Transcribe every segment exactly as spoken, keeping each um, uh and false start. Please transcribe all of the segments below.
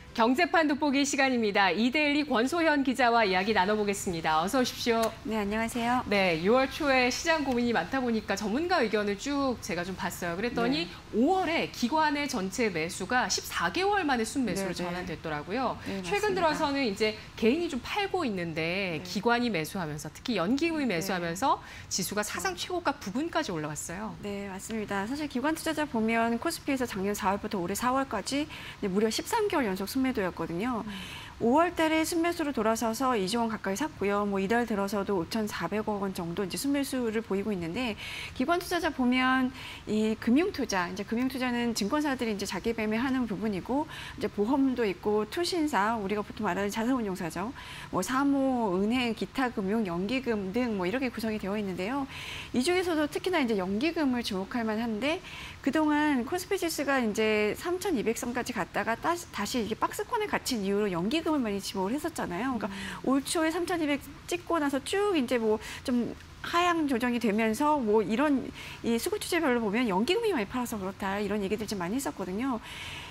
경제판 돋보기 시간입니다. 이데일리 권소현 기자와 이야기 나눠보겠습니다. 어서 오십시오. 네, 안녕하세요. 네, 유월 초에 시장 고민이 많다 보니까 전문가 의견을 쭉 제가 좀 봤어요. 그랬더니 네. 오월에 기관의 전체 매수가 십사 개월 만에 순매수로 네, 전환됐더라고요. 네, 최근 들어서는 이제 개인이 좀 팔고 있는데 네. 기관이 매수하면서 특히 연기금이 매수하면서 네. 지수가 사상 최고가 부근까지 올라왔어요. 네, 맞습니다. 사실 기관 투자자 보면 코스피에서 작년 사월부터 올해 사월까지 무려 십삼 개월 연속 순매도였거든요. 음. 오월 달에 순매수로 돌아서서 이조 원 가까이 샀고요. 뭐 이달 들어서도 오천사백억 원 정도 이제 순매수를 보이고 있는데 기관 투자자 보면 이 금융 투자, 이제 금융 투자는 증권사들이 이제 자기 매매하는 부분이고 이제 보험도 있고 투신사, 우리가 보통 말하는 자산운용사죠. 뭐 사모, 은행, 기타 금융, 연기금 등 뭐 이렇게 구성이 되어 있는데요. 이 중에서도 특히나 이제 연기금을 주목할 만한데 그동안 코스피 지수가 이제 삼천이백 선까지 갔다가 다시 이게 박스권에 갇힌 이후로 연기금 을 많이 지목을 했었잖아요. 그러니까 음. 올 초에 삼천이백 찍고 나서 쭉 이제 뭐 좀 하향 조정이 되면서 뭐 이런 이 수급 추세별로 보면 연기금이 많이 팔아서 그렇다 이런 얘기들 좀 많이 했었거든요.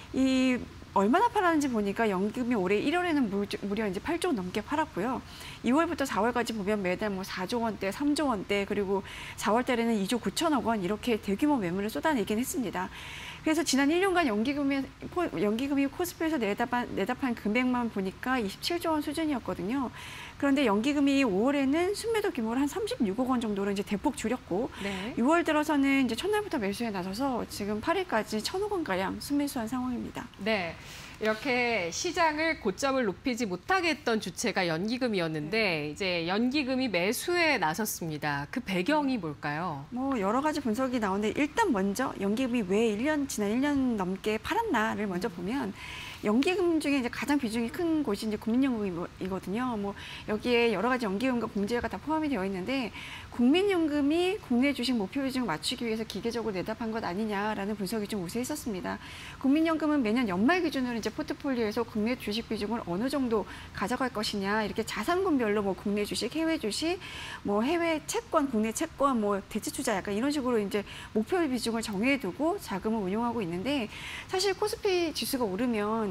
이 얼마나 팔았는지 보니까 연기금이 올해 일월에는 무려 이제 팔조 원 넘게 팔았고요. 이월부터 사월까지 보면 매달 뭐 사조 원대, 삼조 원대 그리고 사월 달에는 이조 구천억 원 이렇게 대규모 매물을 쏟아내긴 했습니다. 그래서 지난 일 년간 연기금이, 연기금이 코스피에서 내다판, 내다판 금액만 보니까 이십칠조 원 수준이었거든요. 그런데 연기금이 오월에는 순매도 규모를 한 삼십육억 원 정도로 이제 대폭 줄였고 네. 유월 들어서는 이제 첫날부터 매수에 나서서 지금 팔일까지 천억 원가량 순매수한 상황입니다. 네. 이렇게 시장을 고점을 높이지 못하게 했던 주체가 연기금이었는데 네. 이제 연기금이 매수에 나섰습니다. 그 배경이 뭘까요? 뭐 여러 가지 분석이 나오는데 일단 먼저 연기금이 왜 일 년 지난 일 년 넘게 팔았나를 먼저 보면 연기금 중에 이제 가장 비중이 큰 곳이 이제 국민연금이거든요. 뭐 여기에 여러 가지 연기금과 공제가 다 포함이 되어 있는데 국민연금이 국내 주식 목표 비중을 맞추기 위해서 기계적으로 내답한 것 아니냐라는 분석이 좀 우세했었습니다. 국민연금은 매년 연말 기준으로 이제 포트폴리오에서 국내 주식 비중을 어느 정도 가져갈 것이냐 이렇게 자산군별로 뭐 국내 주식, 해외 주식, 뭐 해외 채권, 국내 채권, 뭐 대체 투자 약간 이런 식으로 이제 목표 비중을 정해두고 자금을 운용하고 있는데 사실 코스피 지수가 오르면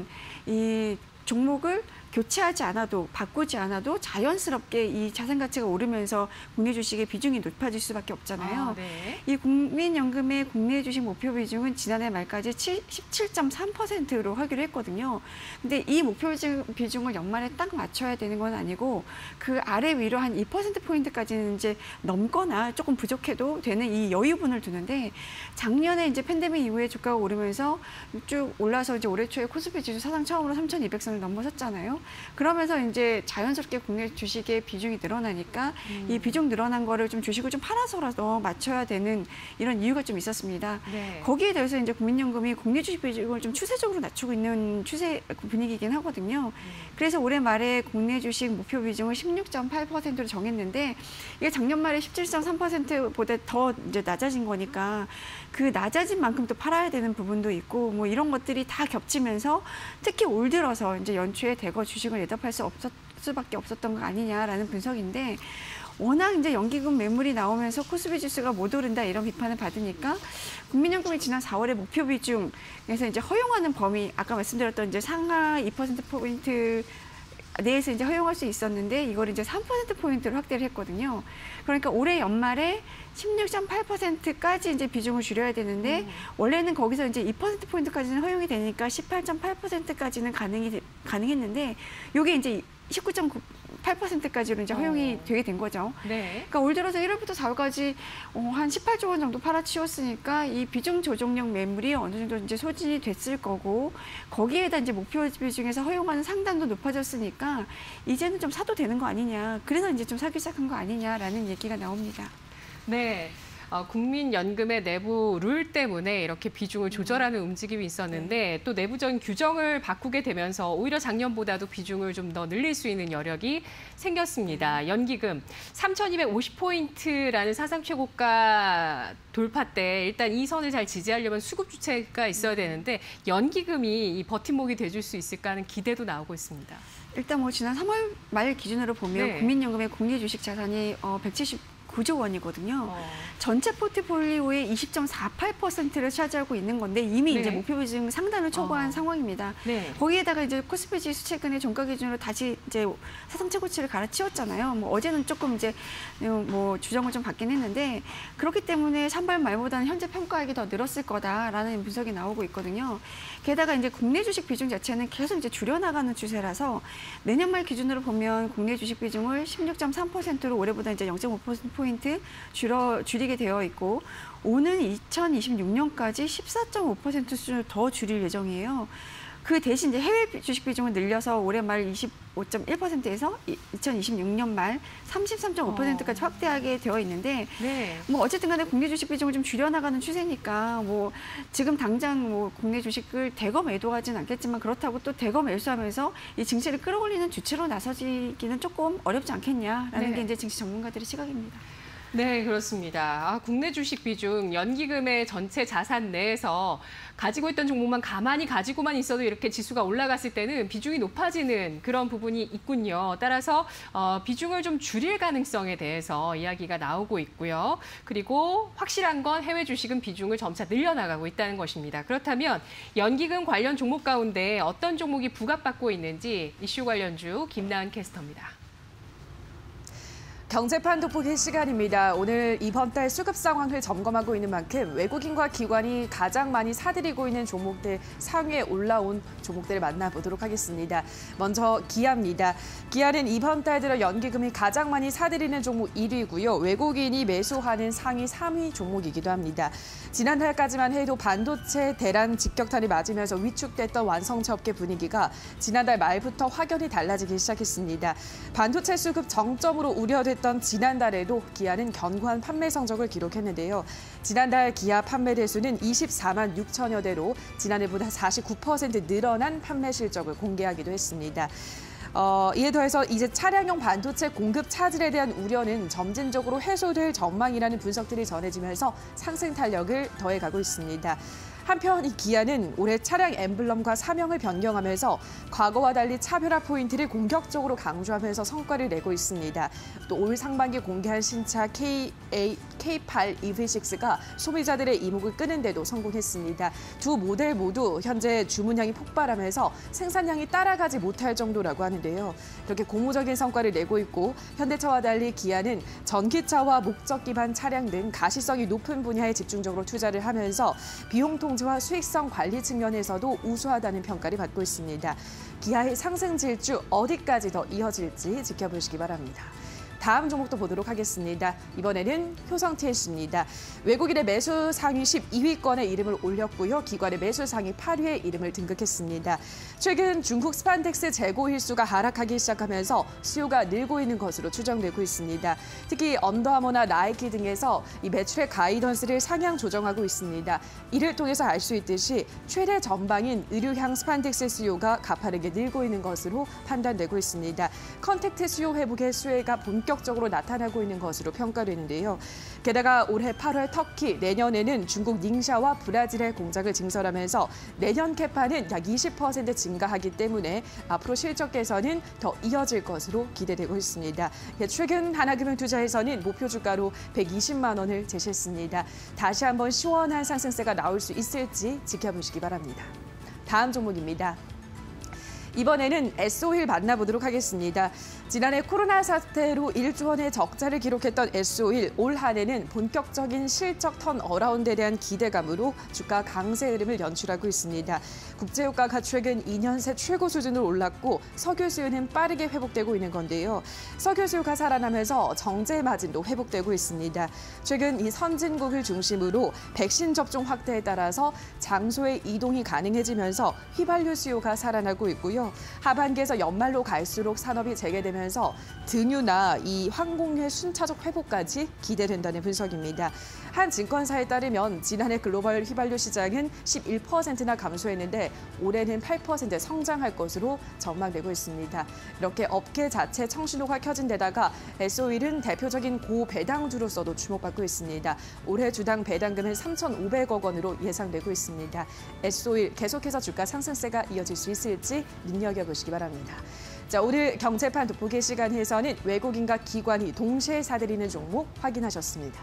이 종목을 교체하지 않아도 바꾸지 않아도 자연스럽게 이 자산 가치가 오르면서 국내 주식의 비중이 높아질 수밖에 없잖아요. 아, 네. 이 국민연금의 국내 주식 목표 비중은 지난해 말까지 십칠 점 삼 퍼센트로 하기로 했거든요. 근데 이 목표 비중을 연말에 딱 맞춰야 되는 건 아니고 그 아래 위로 한 이 퍼센트 포인트까지는 이제 넘거나 조금 부족해도 되는 이 여유분을 두는데 작년에 이제 팬데믹 이후에 주가가 오르면서 쭉 올라서 이제 올해 초에 코스피 지수 사상 처음으로 삼천이백 선을 넘어섰잖아요. 그러면서 이제 자연스럽게 국내 주식의 비중이 늘어나니까 음. 이 비중 늘어난 거를 좀 주식을 좀 팔아서라도 맞춰야 되는 이런 이유가 좀 있었습니다. 네. 거기에 대해서 이제 국민연금이 국내 주식 비중을 좀 추세적으로 낮추고 있는 추세 분위기이긴 하거든요. 음. 그래서 올해 말에 국내 주식 목표 비중을 십육 점 팔 퍼센트로 정했는데 이게 작년 말에 십칠 점 삼 퍼센트보다 더 이제 낮아진 거니까 그 낮아진 만큼 또 팔아야 되는 부분도 있고 뭐 이런 것들이 다 겹치면서 특히 올 들어서 이제 연초에 대거 주식을 내답할 수 없었 수밖에 없었던 거 아니냐라는 분석인데 워낙 이제 연기금 매물이 나오면서 코스피 지수가 못 오른다 이런 비판을 받으니까 국민연금이 지난 사월에 목표 비중에서 이제 허용하는 범위 아까 말씀드렸던 이제 상하 이 퍼센트 포인트 내에서 이제 허용할 수 있었는데 이걸 이제 삼 퍼센트 포인트로 확대를 했거든요. 그러니까 올해 연말에 십육 점 팔 퍼센트까지 이제 비중을 줄여야 되는데 음. 원래는 거기서 이제 이 퍼센트 포인트까지는 허용이 되니까 십팔 점 팔 퍼센트까지는 가능이 가능했는데 이게 이제 십구 점 팔 퍼센트까지로 이제 허용이 어. 되게 된 거죠. 네. 그러니까 올 들어서 일월부터 사월까지 어, 한 십팔조 원 정도 팔아치웠으니까 이 비중 조정력 매물이 어느 정도 이제 소진이 됐을 거고 거기에다 이제 목표 비중에서 허용하는 상단도 높아졌으니까 이제는 좀 사도 되는 거 아니냐. 그래서 이제 좀 사기 시작한 거 아니냐라는 얘기가 나옵니다. 네. 어, 국민연금의 내부 룰 때문에 이렇게 비중을 조절하는 움직임이 있었는데 네. 또 내부적인 규정을 바꾸게 되면서 오히려 작년보다도 비중을 좀 더 늘릴 수 있는 여력이 생겼습니다. 연기금 삼천이백오십 포인트라는 사상 최고가 돌파 때 일단 이 선을 잘 지지하려면 수급 주체가 있어야 되는데 연기금이 이 버팀목이 돼줄 수 있을까 하는 기대도 나오고 있습니다. 일단 뭐 지난 삼월 말 기준으로 보면 네. 국민연금의 국내 주식 자산이 어, 백칠십구 구조 원이거든요. 어. 전체 포트폴리오의 이십 점 사팔 퍼센트를 차지하고 있는 건데 이미 네. 이제 목표 비중 상단을 초과한 어. 상황입니다. 네. 거기에다가 이제 코스피 지수 최근에 종가 기준으로 다시 이제 사상 최고치를 갈아치웠잖아요. 뭐 어제는 조금 이제 뭐 주정을 좀 받긴 했는데 그렇기 때문에 삼월 말보다는 현재 평가액이 더 늘었을 거다라는 분석이 나오고 있거든요. 게다가 이제 국내 주식 비중 자체는 계속 이제 줄여나가는 추세라서 내년 말 기준으로 보면 국내 주식 비중을 십육 점 삼 퍼센트로 올해보다 이제 영 점 오 퍼센트 포인트 줄여 줄이게 되어 있고 오는 이천이십육 년까지 십사 점 오 퍼센트 수준을 더 줄일 예정이에요. 그 대신 이제 해외 주식 비중을 늘려서 올해 말 이십오 점 일 퍼센트에서 이천이십육 년 말 삼십삼 점 오 퍼센트까지 확대하게 되어 있는데 네. 뭐 어쨌든 간에 국내 주식 비중을 좀 줄여나가는 추세니까 뭐 지금 당장 뭐 국내 주식을 대거 매도하진 않겠지만 그렇다고 또 대거 매수하면서 이 증시를 끌어올리는 주체로 나서지기는 조금 어렵지 않겠냐라는 네. 게 이제 증시 전문가들의 시각입니다. 네, 그렇습니다. 아, 국내 주식 비중, 연기금의 전체 자산 내에서 가지고 있던 종목만 가만히 가지고만 있어도 이렇게 지수가 올라갔을 때는 비중이 높아지는 그런 부분이 있군요. 따라서 어, 비중을 좀 줄일 가능성에 대해서 이야기가 나오고 있고요. 그리고 확실한 건 해외 주식은 비중을 점차 늘려나가고 있다는 것입니다. 그렇다면 연기금 관련 종목 가운데 어떤 종목이 부각받고 있는지 이슈 관련주 김나은 캐스터입니다. 경제판 돋보기 시간입니다. 오늘 이번 달 수급 상황을 점검하고 있는 만큼 외국인과 기관이 가장 많이 사들이고 있는 종목들 상위에 올라온 종목들을 만나보도록 하겠습니다. 먼저 기아입니다. 기아는 이번 달 들어 연기금이 가장 많이 사들이는 종목 일 위고요. 외국인이 매수하는 상위 삼 위 종목이기도 합니다. 지난달까지만 해도 반도체 대란 직격탄을 맞으면서 위축됐던 완성차 업계 분위기가 지난달 말부터 확연히 달라지기 시작했습니다. 반도체 수급 정점으로 우려됐던 지난달에도 기아는 견고한 판매 성적을 기록했는데요. 지난달 기아 판매 대수는 이십사만 육천여 대로 지난해보다 사십구 퍼센트 늘어난 판매 실적을 공개하기도 했습니다. 어, 이에 더해서 이제 차량용 반도체 공급 차질에 대한 우려는 점진적으로 해소될 전망이라는 분석들이 전해지면서 상승 탄력을 더해가고 있습니다. 한편 이 기아는 올해 차량 엠블럼과 사명을 변경하면서 과거와 달리 차별화 포인트를 공격적으로 강조하면서 성과를 내고 있습니다. 또 올 상반기 공개한 신차 케이 팔 이브이식스가 소비자들의 이목을 끄는 데도 성공했습니다. 두 모델 모두 현재 주문량이 폭발하면서 생산량이 따라가지 못할 정도라고 하는데요. 이렇게 고무적인 성과를 내고 있고 현대차와 달리 기아는 전기차와 목적 기반 차량 등 가시성이 높은 분야에 집중적으로 투자를 하면서 비용 통제와 수익성 관리 측면에서도 우수하다는 평가를 받고 있습니다. 기아의 상승 질주 어디까지 더 이어질지 지켜보시기 바랍니다. 다음 종목도 보도록 하겠습니다. 이번에는 효성티에스입니다. 외국인의 매수 상위 십이 위권에 이름을 올렸고요. 기관의 매수 상위 팔 위에 이름을 등극했습니다. 최근 중국 스판덱스 재고 일수가 하락하기 시작하면서 수요가 늘고 있는 것으로 추정되고 있습니다. 특히 언더아머나 나이키 등에서 이 매출의 가이던스를 상향 조정하고 있습니다. 이를 통해서 알 수 있듯이 최대 전방인 의류향 스판덱스 수요가 가파르게 늘고 있는 것으로 판단되고 있습니다. 컨택트 수요 회복의 수혜가 본 본격적으로 나타나고 있는 것으로 평가되는데요. 게다가 올해 팔월 터키, 내년에는 중국 닝샤와 브라질의 공장을 증설하면서 내년 캐파는 약 이십 퍼센트 증가하기 때문에 앞으로 실적 개선은 더 이어질 것으로 기대되고 있습니다. 최근 하나금융투자에서는 목표 주가로 백이십만 원을 제시했습니다. 다시 한번 시원한 상승세가 나올 수 있을지 지켜보시기 바랍니다. 다음 종목입니다. 이번에는 에스오일 만나보도록 하겠습니다. 지난해 코로나 사태로 일조 원의 적자를 기록했던 에스오일, 올 한 해는 본격적인 실적 턴어라운드에 대한 기대감으로 주가 강세 흐름을 연출하고 있습니다. 국제유가가 최근 이 년 새 최고 수준으로 올랐고 석유 수요는 빠르게 회복되고 있는 건데요. 석유 수요가 살아나면서 정제 마진도 회복되고 있습니다. 최근 이 선진국을 중심으로 백신 접종 확대에 따라서 장소의 이동이 가능해지면서 휘발유 수요가 살아나고 있고요. 하반기에서 연말로 갈수록 산업이 재개되면서 등유나 이 항공의 순차적 회복까지 기대된다는 분석입니다. 한 증권사에 따르면 지난해 글로벌 휘발유 시장은 십일 퍼센트나 감소했는데 올해는 팔 퍼센트 성장할 것으로 전망되고 있습니다. 이렇게 업계 자체 청신호가 켜진 데다가 에스오일은 대표적인 고배당주로서도 주목받고 있습니다. 올해 주당 배당금은 삼천오백억 원으로 예상되고 있습니다. 에스오일 계속해서 주가 상승세가 이어질 수 있을지 눈여겨보시기 바랍니다. 자, 오늘 경제판 돋보기 시간에서는 외국인과 기관이 동시에 사들이는 종목 확인하셨습니다.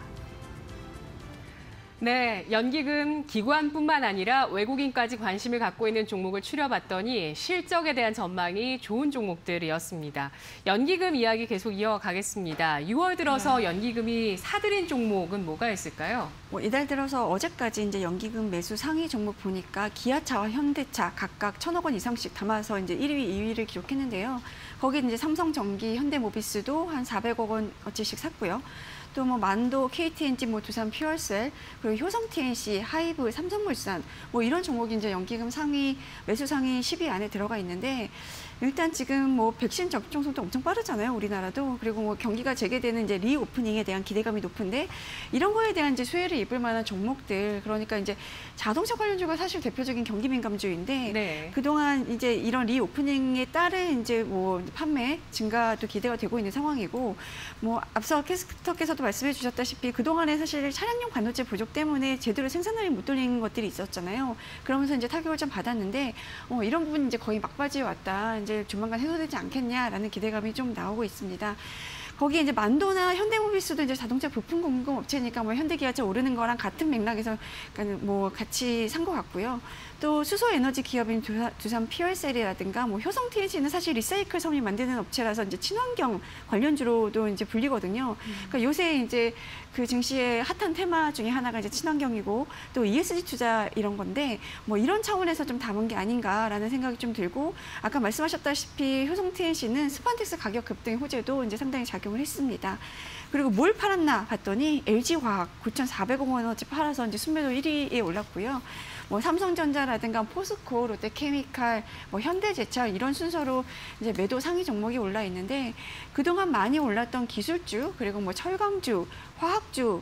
네, 연기금 기관뿐만 아니라 외국인까지 관심을 갖고 있는 종목을 추려봤더니 실적에 대한 전망이 좋은 종목들이었습니다. 연기금 이야기 계속 이어가겠습니다. 유월 들어서 연기금이 사들인 종목은 뭐가 있을까요? 뭐 이달 들어서 어제까지 이제 연기금 매수 상위 종목 보니까 기아차와 현대차 각각 천억 원 이상씩 담아서 이제 일 위, 이 위를 기록했는데요. 거기 이제 삼성전기, 현대모비스도 한 사백억 원어치씩 샀고요. 또 뭐 만도, 케이티엔지, 뭐 두산 퓨얼셀, 그리고 효성티엔씨, 하이브, 삼성물산 뭐 이런 종목이 이제 연기금 상위 매수 상위 십 위 안에 들어가 있는데 일단 지금 뭐 백신 접종 속도 엄청 빠르잖아요, 우리나라도. 그리고 뭐 경기가 재개되는 이제 리오프닝에 대한 기대감이 높은데 이런 거에 대한 이제 수혜를 입을 만한 종목들, 그러니까 이제 자동차 관련주가 사실 대표적인 경기 민감주인데 네. 그동안 이제 이런 리오프닝에 따른 이제 뭐 판매 증가도 기대가 되고 있는 상황이고, 뭐 앞서 캐스터께서도 말씀해 주셨다시피 그동안에 사실 차량용 반도체 부족 때문에 제대로 생산량이 못 돌린 것들이 있었잖아요. 그러면서 이제 타격을 좀 받았는데 어, 이런 부분 이제 거의 막바지에 왔다. 이제 조만간 해소되지 않겠냐라는 기대감이 좀 나오고 있습니다. 거기에 이제 만도나 현대모비스도 이제 자동차 부품 공급 업체니까 뭐 현대기아차 오르는 거랑 같은 맥락에서 뭐 같이 산 것 같고요. 또 수소 에너지 기업인 두산, 두산 퓨얼셀이라든가 뭐 효성티엔씨는 사실 리사이클 섬유 만드는 업체라서 이제 친환경 관련주로도 이제 불리거든요. 음. 그러니까 요새 이제 그 증시의 핫한 테마 중에 하나가 이제 친환경이고 또 이에스지 투자 이런 건데 뭐 이런 차원에서 좀 담은 게 아닌가라는 생각이 좀 들고, 아까 말씀하셨다시피 효성티엔씨는 스판덱스 가격 급등 호재도 이제 상당히 작용을 했습니다. 그리고 뭘 팔았나 봤더니 엘지화학 구천사백억 원어치 팔아서 이제 순매도 일 위에 올랐고요. 뭐 삼성전자라든가 포스코, 롯데케미칼, 뭐 현대제철 이런 순서로 이제 매도 상위 종목이 올라 있는데 그동안 많이 올랐던 기술주, 그리고 뭐 철강주, 화학주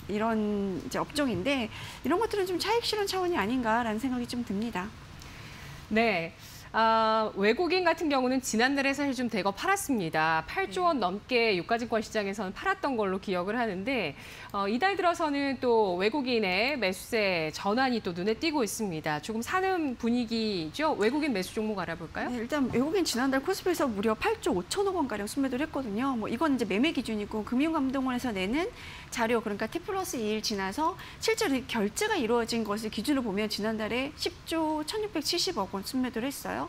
이런 이제 업종인데 이런 것들은 좀 차익 실현 차원이 아닌가라는 생각이 좀 듭니다. 네. 아, 외국인 같은 경우는 지난달에 사실 좀 대거 팔았습니다. 팔조 원 넘게 유가증권 시장에서는 팔았던 걸로 기억을 하는데 어, 이달 들어서는 또 외국인의 매수세 전환이 또 눈에 띄고 있습니다. 조금 사는 분위기죠. 외국인 매수 종목 알아볼까요? 네, 일단 외국인 지난달 코스피에서 무려 팔조 오천억 원가량 순매도를 했거든요. 뭐 이건 이제 매매 기준이고 금융감독원에서 내는 자료, 그러니까 T 플러스 이 일 지나서 실제로 결제가 이루어진 것을 기준으로 보면 지난달에 십조 천육백칠십억 원 순매도를 했어요.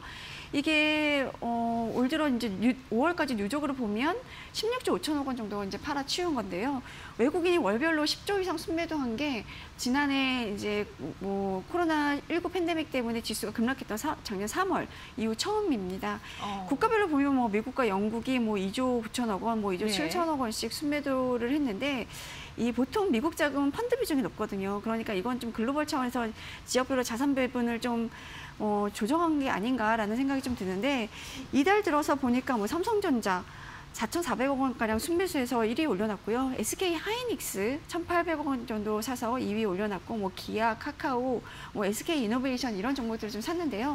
이게 어, 올 들어 이제 오월까지 누적으로 보면 십육조 오천억 원 정도 이제 팔아 치운 건데요. 외국인이 월별로 십조 이상 순매도한 게 지난해 이제 뭐 코로나 십구 팬데믹 때문에 지수가 급락했던 사, 작년 삼월 이후 처음입니다. 어. 국가별로 보면 뭐 미국과 영국이 뭐 이조 구천억 원, 뭐 이조 네. 칠천억 원씩 순매도를 했는데 이 보통 미국 자금은 펀드 비중이 높거든요. 그러니까 이건 좀 글로벌 차원에서 지역별로 자산 배분을 좀 어, 조정한 게 아닌가라는 생각이 좀 드는데 이달 들어서 보니까 뭐 삼성전자 사천사백억 원가량 순매수해서 일 위 올려놨고요. 에스케이 하이닉스 천팔백억 원 정도 사서 이 위 올려놨고, 뭐 기아, 카카오, 뭐 에스케이 이노베이션 이런 종목들을 좀 샀는데요.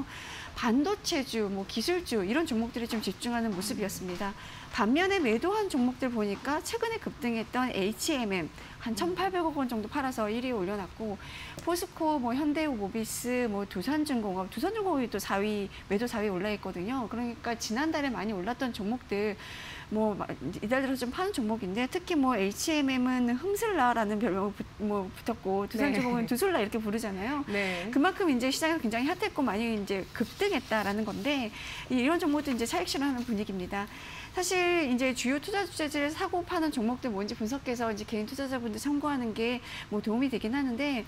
반도체주, 뭐 기술주 이런 종목들에 좀 집중하는 모습이었습니다. 반면에 매도한 종목들 보니까 최근에 급등했던 에이치엠엠 한 천팔백억 원 정도 팔아서 일 위에 올려놨고, 포스코, 뭐 현대모비스, 뭐 두산중공업, 두산중공업이 또 사 위 매도 사 위에 올라 있거든요. 그러니까 지난달에 많이 올랐던 종목들 뭐 이달 들어서 좀 파는 종목인데 특히 뭐 에이치엠엠은 흠슬라라는 별명 뭐 붙었고 두산중공업은 네. 두술라 이렇게 부르잖아요. 네. 그만큼 이제 시장에서 굉장히 핫했고 많이 이제 급등했다라는 건데 이런 종목도 이제 차익 실현하는 분위기입니다. 사실 이제 주요 투자 주제지를 사고 파는 종목들 뭔지 분석해서 이제 개인 투자자분들 참고하는 게 뭐 도움이 되긴 하는데,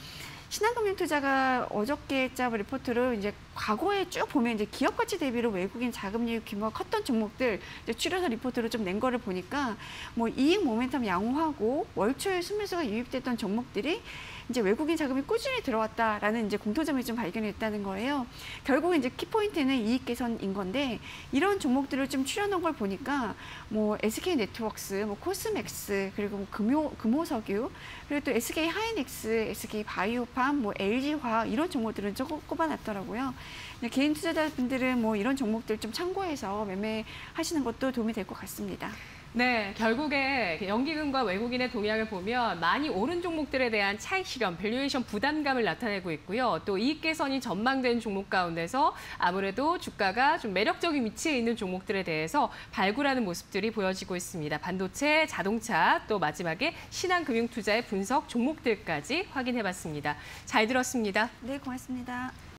신한금융투자가 어저께 짜 리포트를 이제 과거에 쭉 보면 이제 기업 가치 대비로 외국인 자금 유입 규모가 컸던 종목들 이제 추려서 리포트를 좀 낸 거를 보니까 뭐 이익 모멘텀 양호하고 월초에 순매수가 유입됐던 종목들이 이제 외국인 자금이 꾸준히 들어왔다라는 이제 공통점이 좀 발견했다는 거예요. 결국 이제 키포인트는 이익 개선인 건데 이런 종목들을 좀 추려놓은 걸 보니까 뭐 에스케이네트웍스, 뭐 코스맥스, 그리고 뭐 금호 금호석유, 그리고 또 에스케이 하이닉스, 에스케이 바이오팜, 뭐 엘지화학 이런 종목들은 조금 꼽아놨더라고요. 개인 투자자분들은 뭐 이런 종목들 좀 참고해서 매매하시는 것도 도움이 될 것 같습니다. 네, 결국에 연기금과 외국인의 동향을 보면 많이 오른 종목들에 대한 차익 실현, 밸류에이션 부담감을 나타내고 있고요. 또 이익 개선이 전망된 종목 가운데서 아무래도 주가가 좀 매력적인 위치에 있는 종목들에 대해서 발굴하는 모습들이 보여지고 있습니다. 반도체, 자동차, 또 마지막에 신한금융투자의 분석 종목들까지 확인해봤습니다. 잘 들었습니다. 네, 고맙습니다.